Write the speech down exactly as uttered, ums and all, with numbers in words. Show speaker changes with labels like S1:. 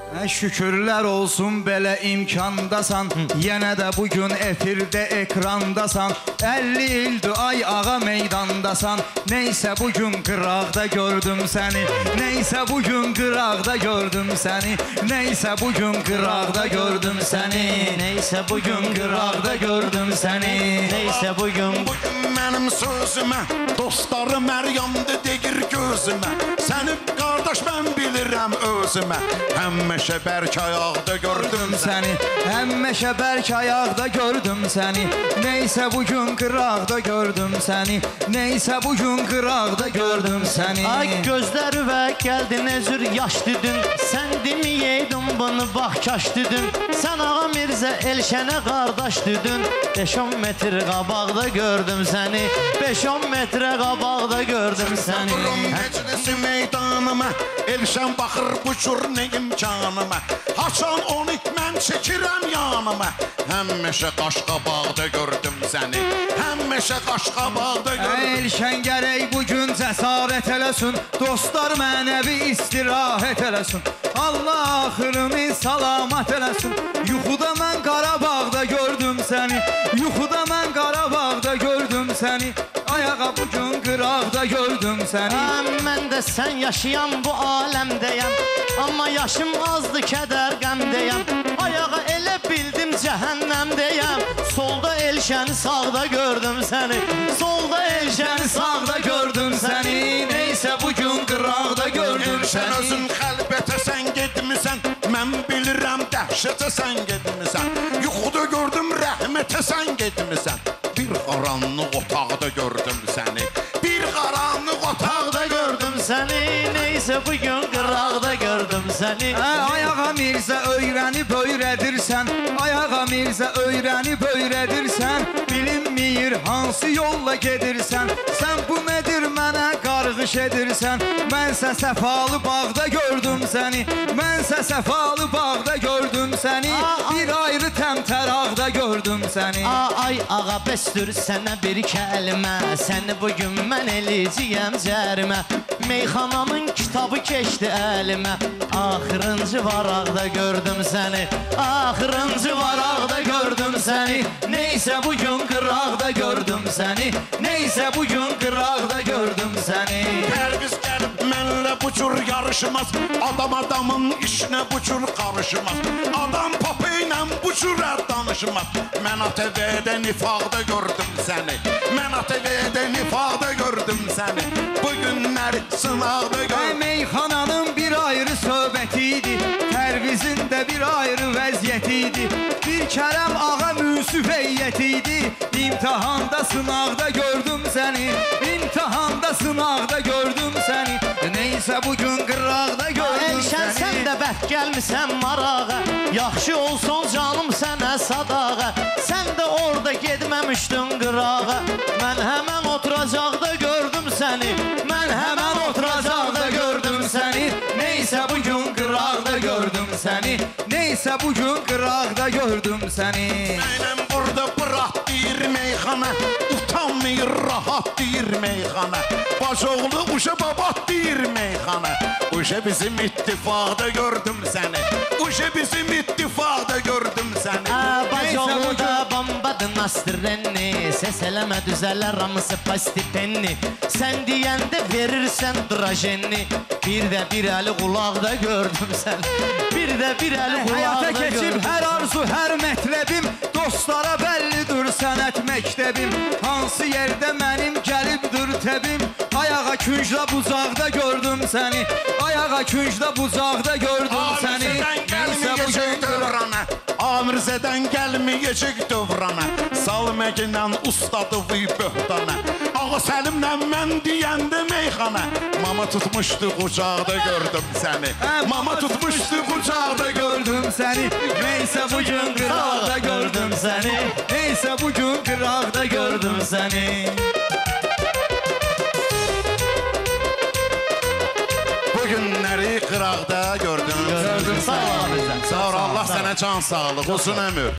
S1: Şükürlər olsun belə imkandasan, yenə də bugün efirdə ekrandasan. əlli ildir ay ağa meydandasan, neysə bugün qıraqda gördüm səni. Neysə bugün qıraqda gördüm səni. Neysə bugün qıraqda gördüm səni. Neysə bugün qıraqda gördüm səni. Neysə bugün
S2: Bugün mənim sözümə dostları Məryəmdə deyir gözümə. Səni qardaş mən bilirəm özümə. Həmişə bərk ayaqda gördüm
S1: səni. Həmişə bərk ayaqda gördüm səni. Neysə bugün qıraqda gördüm səni. Neysə bugün qıraqda gördüm səni.
S3: Ay gözləri və gəldin özür yaş düdün. Sən deməyeydin bunu bax kaş düdün. Sən ağa Mirzə Elşənə qardaş düdün. beş on metr qabaqda gördüm səni. beş on metrə qabaqda gördüm səni.
S2: Vurum məclisi meydanıma, Elşən baxır bu cür nə imkanıma. Haçan onu mən çəkirəm yanıma. Həmişə qaşqabaqda gördüm səni. Həmişə qaşqabaqda gördüm.
S1: Elşən gərək bugün cəsarət eləsin, dostlar mənəvi istirahət eləsin. Allah axırını salamat eləsin. Yuxuda mən Qarabağda gördüm səni. Yuxuda mən Qarabağda gördüm səni. Ayağa bugün qıraqda gördüm səni.
S3: Mən də sən yaşayan bu aləmdəyəm. Amma yaşım azdı, kədər qəmdəyəm. Ayağa elə bildim cəhənnəmdəyəm. Solda Elşəni, sağda gördüm səni. Solda Elşəni, sağda gördüm səni. Neysə bugün qıraqda gördüm səni.
S2: Elşən özün xəlbətə sən getmisən. Mən bilirəm dəhşətə sən getmisən. Yuxuda gördüm rəhmətə sən getmisən. Bir qaranlıq otaqda gördüm səni. Bir qaranlıq otaqda gördüm
S3: səni. Neysə bugün qıraqda gördüm səni.
S1: Ayağa Mirzə öyrənib öyrədirsən. Ayağa Mirzə öyrənib öyrədirsən. Bilinməyir hansı yolla gedirsən. Sən bu nədir mənə qarğış edirsən. Mənsə səfalı bağda gördüm səni. Mənsə səfalı bağda gördüm səni. Bir ayrı təmtəraqda gördüm səni.
S3: Ay ağa bəstür sənə bir kəlmə. Səni bugün mən eləyəcəyəm cərimə. Meyxananın kitabı keçdi əlimə. Axırıncı varaqda gördüm səni. Axırıncı varaqda gördüm səni. Neysə bugün qıraqda gördüm səni. Neysə bugün qıraqda gördüm səni.
S2: Pərviz gəlib mənlə bu cür yarışmaz. Adam adamın işinə bu cür qarışmaz. Adam papa ilə bu cür danışmaz. Mən A T V-də nifaqda gördüm səni. Mən A T V-də nifaqda gördüm səni. Bu günləri sınaqda gördüm.
S1: Meyxananın bir ayrı söhbəti idi. Pərvizin də bir ayrı vəziyyəti idi. Bir kərəm ağa müsif heyyəti idi. İmtihanda sınaqda gördüm səni. İmtihanda sınaqda gördüm səni. Neysə bugün qıraqda gördüm
S3: Elşən
S1: səni.
S3: sən də bət gəlmisən marağa. Yaxşı olsun canım sənə sadağa. Sən də orada getməmişdin qırağa. Mən həmən oturacaqda gördüm səni. Mən həmən oturacaqda gördüm səni.
S1: Neysə bugün qıraqda gördüm səni. Neysə bugün qıraqda gördüm səni.
S2: Mənim burada bırat deyir meyxana. Utanmayır rahat deyir meyxana. Bacoğlu uşa babat deyir meyxana. Uşa bizim ittifaqda gördüm səni. Uşa bizim ittifaqda gördüm səni.
S3: Bacoğlu da bombadı nastrenni. Ses eləmə düzələr ramısı pastipenni. Sən deyəndə verirsən drajenni. Bir də bir əli qulaqda gördüm səni. Bir də bir əli qulaqda
S1: Həyata
S3: gördüm.
S1: keçib hər arzu, hər mətləbim. Dostlara bəllidir sənət məktəbim. Hansı yerdə mənim gəlibdir təbim. Ayağa küncdə bucaqda gördüm səni. Ayağa küncdə bucaqda gördüm səni.
S2: Amirzədən gəlməyəcək dövrana. Amirzədən gəlməyəcək dövrana. Salməginlə ustadı vıy böhtana. Ağa Səlimlə mən deyəndə meyxana. Mama tutmuşdu qucaqda gördüm səni. Mama tutmuşdu qucaqda gördüm
S1: səni. Neysə bugün qıraqda gördüm səni. Neysə bugün qıraqda gördüm səni.
S2: Bu günləri qıraqda gördüm.
S3: Gördüm, sağ ol bizdən.
S2: Sağ ol, Allah sənə can sağlıq, uzun ömür.